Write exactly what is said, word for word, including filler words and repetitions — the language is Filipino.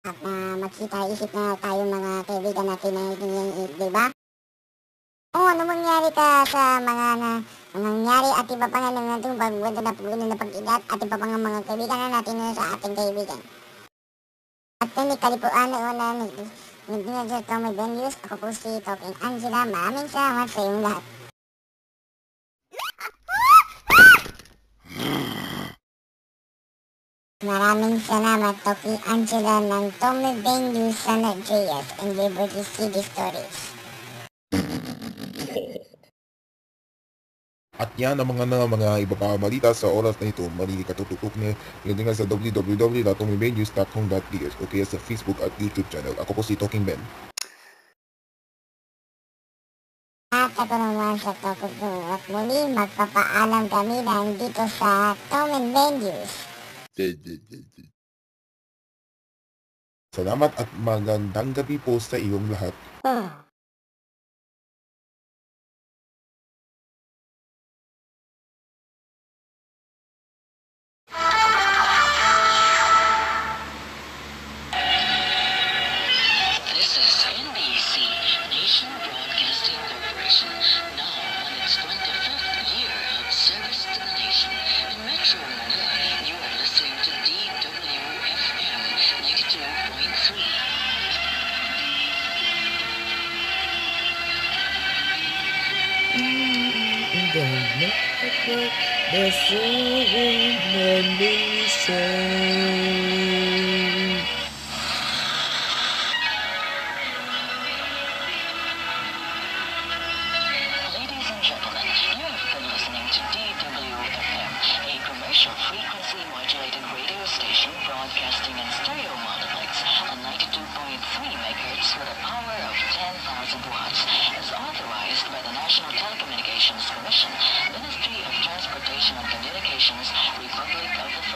at uh, magkita-isip na tayo mga kaibigan natin na hinihingi, di ba? O ano mangyari ka sa mga na, nangyari at iba pa nga ng natin pagwento na pagwento na pag-idat at iba pa nga mga kaibigan na natin na sa ating kaibigan. At ni kalipuan na una ni Nagdingan sa Tommy Venues, ako po si Talking Angela, maraming salamat sa iyong lahat. Maraming salamat, Toki Angela ng Tommy Venues, Sana J S, and Liberty City Stories. At yan ang mga na mga iba pa balita sa oras na ito. Mali katututok na yun nga sa w w w dot tommy venues dot com dot p s o kaya sa Facebook at YouTube channel. Ako po si Talking Ben. At ako naman sa Talking Ben. At muli magpapaalam kami lang dito sa Tommy Venues. Salamat at magandang gabi po sa iyong lahat. Oh. The seven Melissa. Ladies and gentlemen, you have been listening to D W F M, a commercial frequency modulated radio station broadcasting in stereo monotypes on ninety-two point three megahertz with a power of ten thousand watts, as authorized by the National Telecommunications Commission, Ministry of Transportation and Communications, Republic of the